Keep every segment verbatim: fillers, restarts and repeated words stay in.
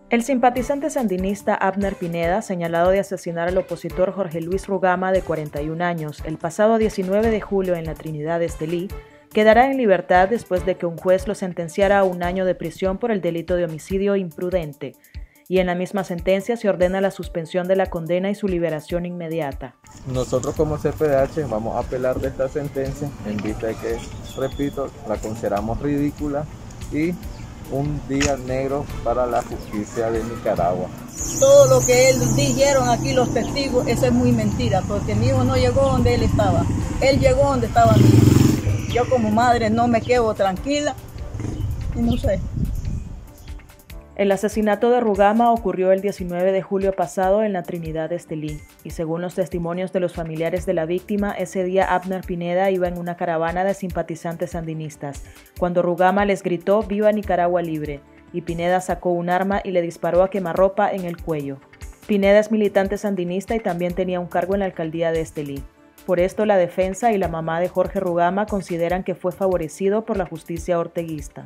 El simpatizante sandinista Abner Pineda, señalado de asesinar al opositor Jorge Luis Rugama, de cuarenta y un años, el pasado diecinueve de julio en la Trinidad Estelí, quedará en libertad después de que un juez lo sentenciara a un año de prisión por el delito de homicidio imprudente, y en la misma sentencia se ordena la suspensión de la condena y su liberación inmediata. Nosotros como C P D H vamos a apelar de esta sentencia en vista de que, repito, la consideramos ridícula y un día negro para la justicia de Nicaragua. Todo lo que él dijeron aquí los testigos, eso es muy mentira, porque mi hijo no llegó donde él estaba, él llegó donde estaba mi hijo. Yo como madre no me quedo tranquila y no sé. El asesinato de Rugama ocurrió el diecinueve de julio pasado en la Trinidad Estelí, y según los testimonios de los familiares de la víctima, ese día Abner Pineda iba en una caravana de simpatizantes sandinistas, cuando Rugama les gritó «Viva Nicaragua libre», y Pineda sacó un arma y le disparó a quemarropa en el cuello. Pineda es militante sandinista y también tenía un cargo en la alcaldía de Estelí. Por esto, la defensa y la mamá de Jorge Rugama consideran que fue favorecido por la justicia orteguista.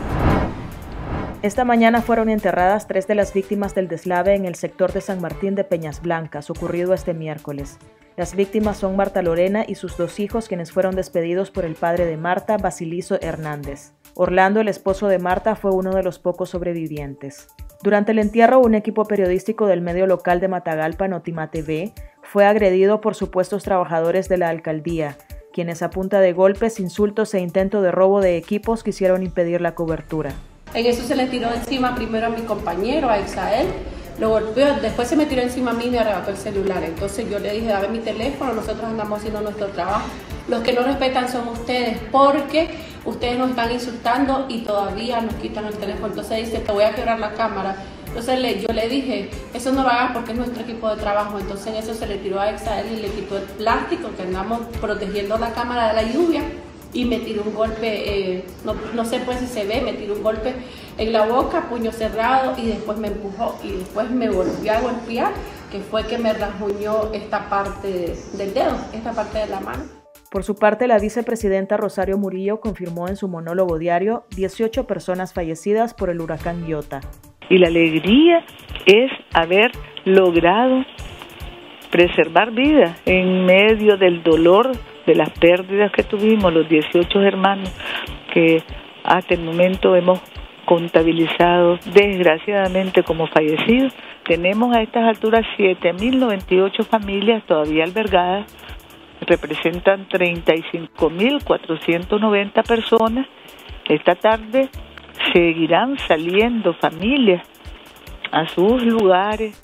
Esta mañana fueron enterradas tres de las víctimas del deslave en el sector de San Martín de Peñas Blancas, ocurrido este miércoles. Las víctimas son Marta Lorena y sus dos hijos, quienes fueron despedidos por el padre de Marta, Basilizo Hernández. Orlando, el esposo de Marta, fue uno de los pocos sobrevivientes. Durante el entierro, un equipo periodístico del medio local de Matagalpa, Notima T V, fue agredido por supuestos trabajadores de la alcaldía, quienes a punta de golpes, insultos e intento de robo de equipos quisieron impedir la cobertura. En eso se le tiró encima primero a mi compañero, a Isael, lo golpeó, después se me tiró encima a mí y me arrebató el celular. Entonces yo le dije, dame mi teléfono, nosotros andamos haciendo nuestro trabajo. Los que no respetan son ustedes, porque ustedes nos están insultando y todavía nos quitan el teléfono. Entonces dice, te voy a quebrar la cámara. Entonces le, yo le dije, eso no lo hagas porque es nuestro equipo de trabajo. Entonces en eso se le tiró a Isael y le quitó el plástico, que andamos protegiendo la cámara de la lluvia. Y me tiró un golpe, eh, no, no sé pues si se ve, me tiró un golpe en la boca, puño cerrado, y después me empujó y después me volvió a golpear, que fue que me rasguñó esta parte del dedo, esta parte de la mano. Por su parte, la vicepresidenta Rosario Murillo confirmó en su monólogo diario dieciocho personas fallecidas por el huracán Iota. Y la alegría es haber logrado preservar vidas en medio del dolor de las pérdidas que tuvimos, los dieciocho hermanos que hasta el momento hemos contabilizado desgraciadamente como fallecidos. Tenemos a estas alturas siete mil noventa y ocho familias todavía albergadas, representan treinta y cinco mil cuatrocientas noventa personas. Esta tarde seguirán saliendo familias a sus lugares.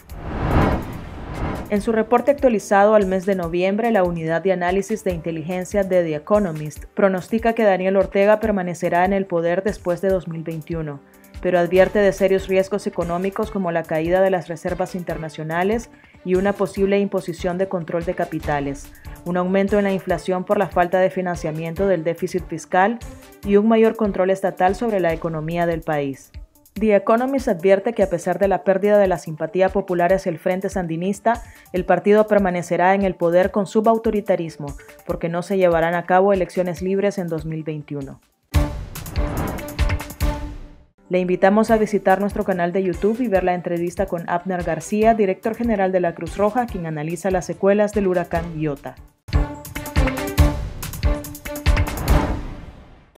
En su reporte actualizado al mes de noviembre, la unidad de análisis de inteligencia de The Economist pronostica que Daniel Ortega permanecerá en el poder después de dos mil veintiuno, pero advierte de serios riesgos económicos como la caída de las reservas internacionales y una posible imposición de control de capitales, un aumento en la inflación por la falta de financiamiento del déficit fiscal y un mayor control estatal sobre la economía del país. The Economist advierte que a pesar de la pérdida de la simpatía popular hacia el Frente Sandinista, el partido permanecerá en el poder con subautoritarismo, porque no se llevarán a cabo elecciones libres en dos mil veintiuno. Le invitamos a visitar nuestro canal de YouTube y ver la entrevista con Abner García, director general de la Cruz Roja, quien analiza las secuelas del huracán Iota.